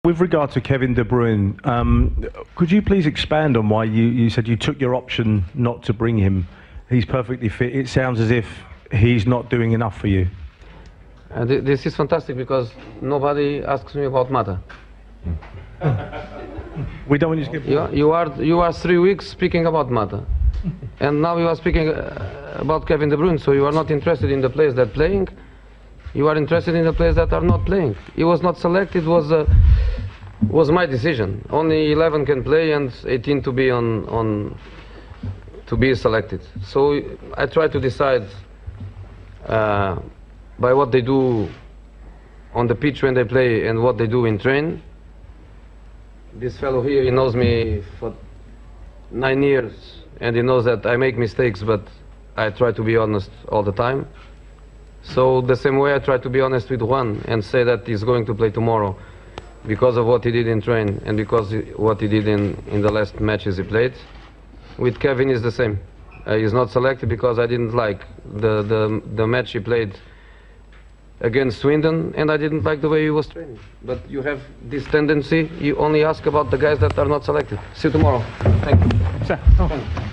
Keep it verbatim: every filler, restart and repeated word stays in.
With regard to Kevin De Bruyne, um, could you please expand on why you, you said you took your option not to bring him? He's perfectly fit. It sounds as if he's not doing enough for you. Uh, th this is fantastic because nobody asks me about Mata. We don't want you to skip. You, you are you are three weeks speaking about Mata, and now you are speaking uh, about Kevin De Bruyne. So you are not interested in the players that are playing. You are interested in the players that are not playing. He was not selected. Was uh, was my decision. Only eleven can play and eighteen to be on on to be selected. So I try to decide uh, by what they do on the pitch when they play and what they do in train. This fellow here, he knows me for nine years and he knows that I make mistakes, but I try to be honest all the time. So the same way I try to be honest with Juan and say that he's going to play tomorrow because of what he did in train and because he, what he did in, in the last matches he played. With Kevin is the same. Uh, he's not selected because I didn't like the, the, the match he played against Swindon and I didn't like the way he was training. But you have this tendency, you only ask about the guys that are not selected. See you tomorrow. Thank you. Sir, oh.